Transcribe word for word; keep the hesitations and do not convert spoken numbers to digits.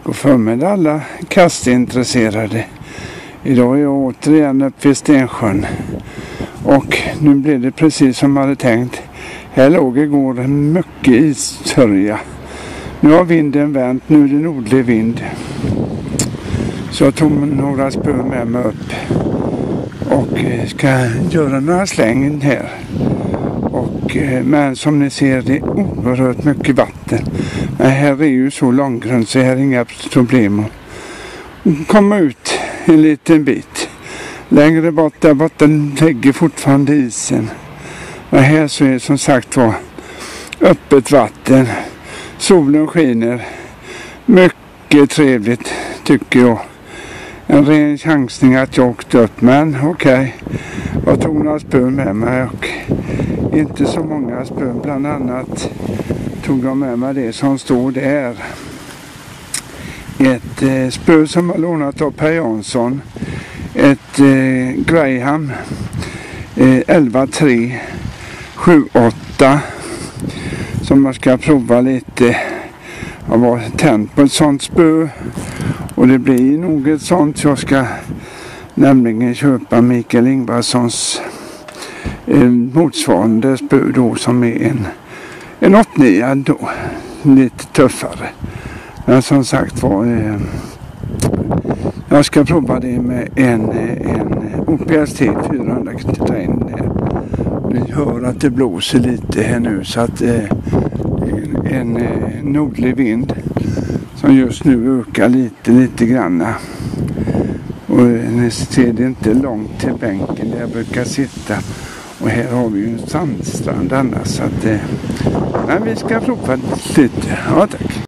God förmiddag alla kastintresserade. Idag är jag återigen uppe vid Stensjön. Och nu blir det precis som jag hade tänkt. Här låg igår en mycket istörja. Nu har vinden vänt, nu är det nordlig vind. Så jag tog några spön med mig upp. Och ska göra några släng här. Och, men som ni ser, det är oerhört mycket vatten. Men här är ju så långgrund så här är inga problem att komma ut en liten bit. Längre bort där borta lägger fortfarande isen. Och här så är det som sagt var öppet vatten. Solen skiner. Mycket trevligt tycker jag. En ren chansning att jag åkte upp, men okej. Okay. Jag tog några spön med mig och inte så många spön. Bland annat tog jag med mig det som står där. Ett eh, spö som jag lånat av Per Jansson. Ett eh, Graham eh, elva tre sju åtta som jag ska prova lite. Jag var tänd på ett sånt spö och det blir nog ett sånt. Jag ska nämligen köpa Mikael Ingvarssons eh, motsvarande spö då som är en, en åtta nio då. Lite tuffare. Men som sagt var eh, jag ska prova det med en, en O P S T fyrahundra train. Ni hör att det blåser lite här nu så att eh, en, en eh, nordlig vind som just nu ökar lite lite granna. Och ni ser det inte långt till bänken där jag brukar sitta. Och här har vi ju en sandstrand annars så att eh, men vi ska prova lite. Ja tack.